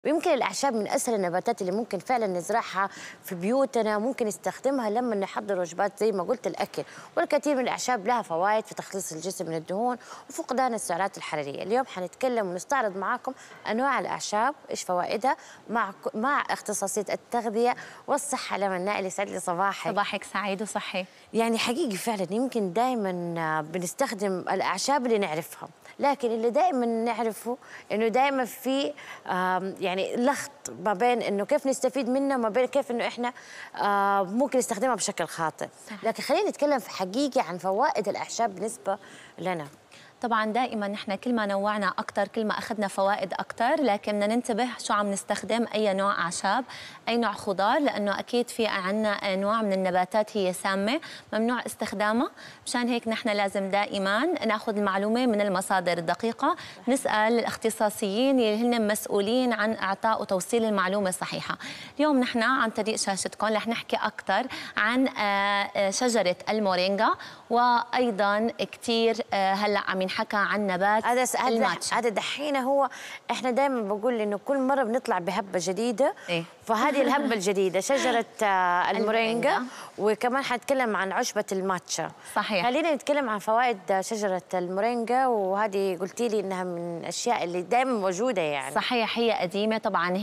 ويمكن الأعشاب من أسهل النباتات اللي ممكن فعلا نزرعها في بيوتنا، ممكن نستخدمها لما نحضر وجبات زي ما قلت الأكل. والكثير من الأعشاب لها فوائد في تخليص الجسم من الدهون وفقدان السعرات الحرارية. اليوم حنتكلم ونستعرض معاكم أنواع الأعشاب، إيش فوائدها مع اختصاصية التغذية والصحة. لما النائل يسعد لي صباحك. صباحك سعيد وصحي. يعني حقيقي فعلا يمكن دائما بنستخدم الأعشاب اللي نعرفها، لكن اللي دائما نعرفه انه دائما في يعني لخط ما بين انه كيف نستفيد منها وما بين كيف انه احنا ممكن نستخدمها بشكل خاطئ. لكن خلينا نتكلم في حقيقي عن فوائد الاعشاب بالنسبه لنا. طبعا دائما نحن كل ما نوعنا اكثر كل ما اخذنا فوائد اكثر، لكن بدنا ننتبه شو عم نستخدم، اي نوع اعشاب، اي نوع خضار، لانه اكيد في عندنا انواع من النباتات هي سامه ممنوع استخدامها. مشان هيك نحن لازم دائما ناخذ المعلومه من المصادر الدقيقه، نسال الاختصاصيين اللي هن مسؤولين عن اعطاء وتوصيل المعلومه الصحيحه. اليوم نحن عن طريق شاشتكم رح نحكي اكثر عن شجره المورينجا، وايضا كثير هلا عم حكى عن نبات الماتشا. هذا دحين هو احنا دائما بقول انه كل مره بنطلع بهبه جديده. إيه؟ فهذه الهبه الجديده شجره المورينجا، وكمان حنتكلم عن عشبه الماتشا. صحيح. خلينا نتكلم عن فوائد شجره المورينجا، وهذه قلتي لي انها من الاشياء اللي دائما موجوده يعني. صحيح، هي قديمه طبعا،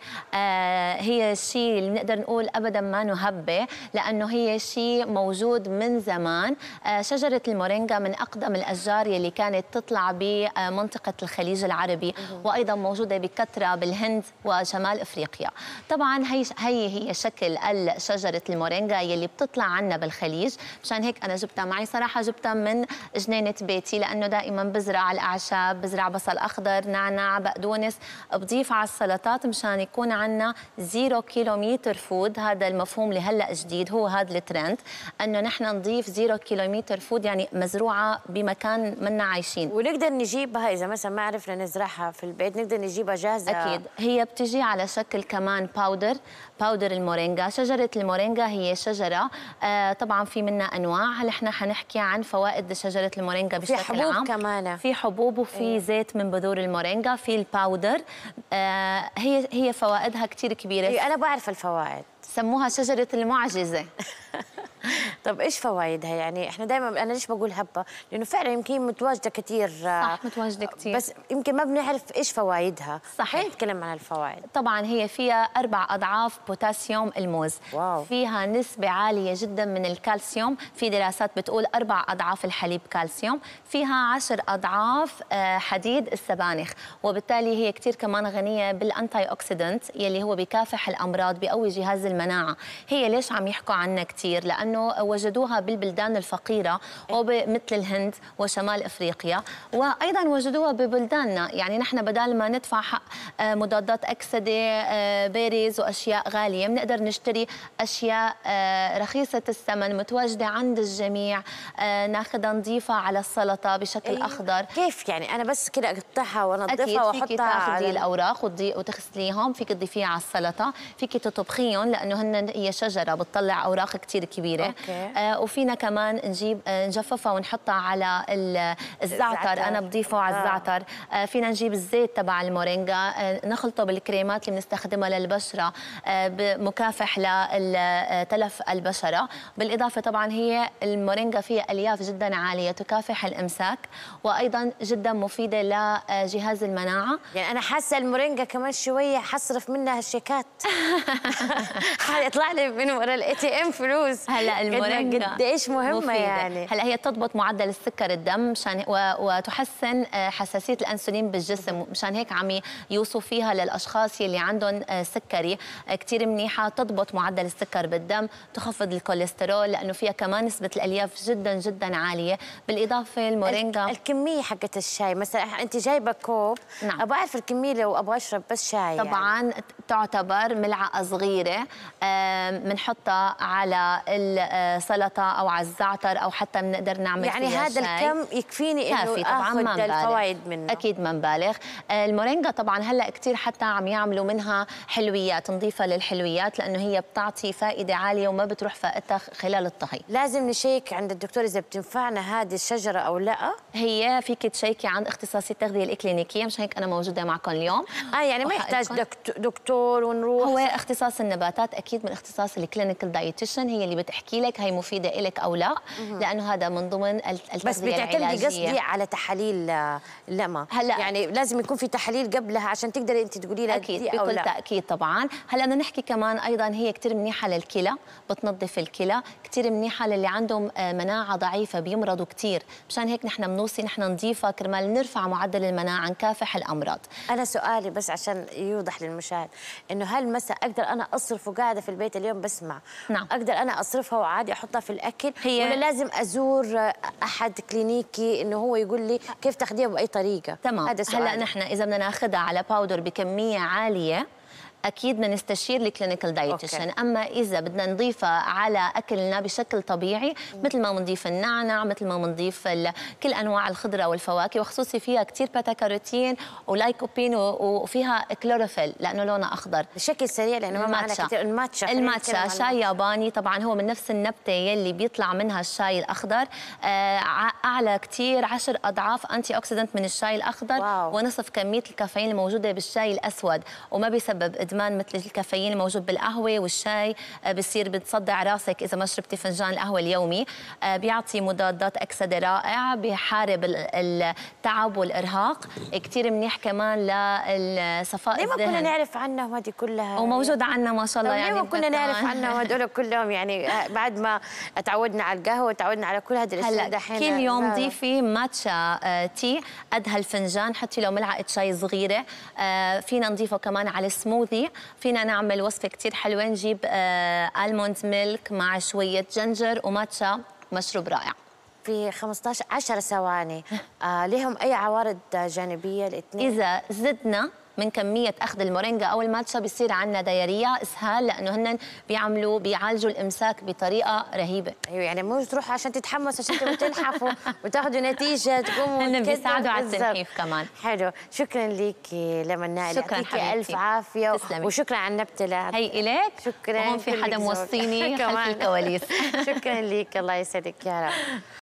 هي الشيء اللي بنقدر نقول ابدا ما نهبه، لانه هي شيء موجود من زمان. شجره المورينجا من اقدم الاشجار اللي كانت تطلع بمنطقة الخليج العربي، وأيضا موجودة بكثرة بالهند وشمال أفريقيا. طبعا هي شكل شجرة المورينجا يلي بتطلع عنا بالخليج. مشان هيك أنا جبتها معي، صراحة جبتها من جنينة بيتي، لأنه دائما بزرع الأعشاب، بزرع بصل أخضر، نعناع، بقدونس، بضيف على السلطات مشان يكون عنا 0 كيلومتر فود. هذا المفهوم اللي هلأ جديد، هو هذا الترند، أنه نحن نضيف 0 كيلومتر فود، يعني مزروعة بمكان منا عايشين. ونقدر نجيبها اذا مثلا ما عرفنا نزرعها في البيت، نقدر نجيبها جاهزه. اكيد، هي بتجي على شكل كمان باودر المورينجا. شجره المورينجا هي شجره طبعا في منها انواع. هل احنا حنحكي عن فوائد شجره المورينجا بشكل عام؟ في حبوب كمان، في حبوب وفي زيت من بذور المورينجا، في الباودر. هي فوائدها كثير كبيره. انا بعرف الفوائد، سموها شجره المعجزه. طب ايش فوائدها؟ يعني احنا دائما، انا ليش بقول هبه؟ لانه فعلا يمكن متواجده كثير. صح، متواجده كثير، بس يمكن ما بنعرف ايش فوائدها. صحيح. نتكلم عن الفوائد. طبعا هي فيها 4 أضعاف بوتاسيوم الموز. واو. فيها نسبه عاليه جدا من الكالسيوم، في دراسات بتقول 4 أضعاف الحليب كالسيوم. فيها 10 أضعاف حديد السبانخ، وبالتالي هي كثير كمان غنيه بالانتي اوكسيدنت يلي هو بيكافح الامراض، بيقوي جهاز المناعه. هي ليش عم يحكوا عنها كثير؟ لانه وجدوها بالبلدان الفقيرة مثل الهند وشمال أفريقيا، وأيضا وجدوها ببلداننا. يعني نحن بدل ما ندفع حق مضادات أكسدة، بيريز وأشياء غالية، بنقدر نشتري أشياء رخيصة الثمن متواجدة عند الجميع، ناخذها نضيفها على السلطة بشكل أخضر. كيف يعني؟ أنا بس كده أقطعها وأنظفها وأحطها فيك تاخذي الأوراق وتغسليهم، فيك تضيفيها على السلطة، فيك تطبخيهم، لأنه هي شجرة بتطلع أوراق كثير كبيرة. وفينا كمان نجففها ونحطها على الزعتر. انا بضيفه على الزعتر. فينا نجيب الزيت تبع المورينجا، نخلطه بالكريمات اللي بنستخدمها للبشره، مكافح لتلف البشره. بالاضافه طبعا هي المورينجا فيها الياف جدا عاليه تكافح الامساك، وايضا جدا مفيده لجهاز المناعه. يعني انا حاسه المورينجا كمان شويه حصرف منها الشيكات. حيطلع لي من ورا الATM فلوس. هلا المورينجا قديش مهمه مفيدة. يعني هلا هي تضبط معدل السكر الدم مشان وتحسن حساسيه الانسولين بالجسم. مشان هيك عم يوصوا فيها للاشخاص يلي عندهم سكري كثير منيحه، تضبط معدل السكر بالدم، تخفض الكوليسترول، لانه فيها كمان نسبه الالياف جدا جدا عاليه. بالاضافه المورينجا الكميه حقت الشاي، مثلا انت جايبه كوب، نعم، ابغى اعرف الكميه لو ابغى اشرب بس شاي. طبعا يعني تعتبر ملعقه صغيره، بنحطها على سلطه او على الزعتر، او حتى بنقدر نعمل يعني فيها هذا شاي. الكم يكفيني انه كافي طبعا، ما اخذ نبالغ. الفوائد منه. اكيد ما نبالغ. المورينجا طبعا هلا كثير حتى عم يعملوا منها حلويات، نضيفها للحلويات لانه هي بتعطي فائده عاليه وما بتروح فائدتها خلال الطهي. لازم نشيك عند الدكتور اذا بتنفعنا هذه الشجره او لا. هي فيك تشيكي عند اختصاصي التغذيه الاكلينيكيه، مش هيك انا موجوده معكم اليوم. يعني ما يحتاج دكتور ونروح. هو اختصاص النباتات اكيد من اختصاص الكلينيكال دايتيشن، هي اللي بتحكي لك هي مفيده لك او لا، لانه هذا من ضمن التغذيه بس بتعتمدي العلاجيه. قصدي على تحاليل اللمه، هلا يعني لازم يكون في تحاليل قبلها عشان تقدري انت تقولي لها اكيد دي او بكل لا. تاكيد طبعا. هلا بدنا نحكي كمان ايضا هي كثير منيحه للكلى، بتنظف الكلى، كثير منيحه للي عندهم مناعه ضعيفه بيمرضوا كثير، مشان هيك نحن بنوصي نحن نضيفها كرمال نرفع معدل المناعه، نكافح الامراض. انا سؤالي بس عشان يوضح للمشاهد انه هل مثلا اقدر انا اصرف وقاعده في البيت اليوم بسمع، نعم اقدر انا اصرفها وعادي احطها في الاكل ولا لازم ازور احد كلينيكي انه هو يقول لي كيف تاخذيها باي طريقه؟ تمام. هذا سؤالي. هلا نحن اذا بدنا ناخذها على باودر بكميه عاليه اكيد بدنا نستشير الكلينيكال دايتيشن، اما اذا بدنا نضيفها على اكلنا بشكل طبيعي مثل ما بنضيف النعناع، مثل ما بنضيف كل انواع الخضره والفواكه، وخصوصي فيها كثير بيتا كاروتين ولايكوبين وفيها كلوروفيل لانه لونها اخضر. بشكل سريع لانه ما معنا كثير. الماتشا شاي ياباني طبعا، هو من نفس النبته يلي بيطلع منها الشاي الاخضر، اعلى كثير 10 اضعاف انتي اوكسيدنت من الشاي الاخضر. واو. ونصف كميه الكافيين الموجوده بالشاي الاسود، وما بيسبب ادمان مثل الكافيين الموجود بالقهوه والشاي. بصير بتصدع راسك اذا ما شربتي فنجان القهوه اليومي. بيعطي مضادات اكسده رائع، بيحارب التعب والارهاق، كثير منيح كمان للصفاء الذهن. ليه ما كنا نعرف عنها وهذه كلها؟ وموجوده عندنا ما شاء الله. يعني ليه ما كنا نعرف عنها وهدول كلهم؟ يعني بعد ما تعودنا على القهوه وتعودنا على كل هذه الاشياء دحين كل يوم ضيفي ماتشا تي قد هالفنجان، حطي له ملعقه شاي صغيره. فينا نضيفه كمان على السموذي، فينا نعمل وصفه كثير حلوه، نجيب الموند ميلك مع شويه جنجر وماتشا، مشروب رائع. في 10 ثواني لهم اي عوارض جانبيه الاثنين؟ اذا زدنا من كميه اخذ المورينجا او الماتشا بيصير عندنا دياريه، اسهال، لانه هن بيعالجوا الامساك بطريقه رهيبه. ايوه يعني مو تروحوا عشان تتحمسوا عشان تبغوا تنحفوا وتاخذوا نتيجه تقوموا. هن بيساعدوا على التنحيف كمان. حلو، شكرا ليكي لمنى. شكرا حبيبتي، الف عافيه. تسلمي. وشكرا على النبته. هي الك. شكرا. وهون في حدا موصيني خلف الكواليس. شكرا ليك، الله يسعدك يا رب.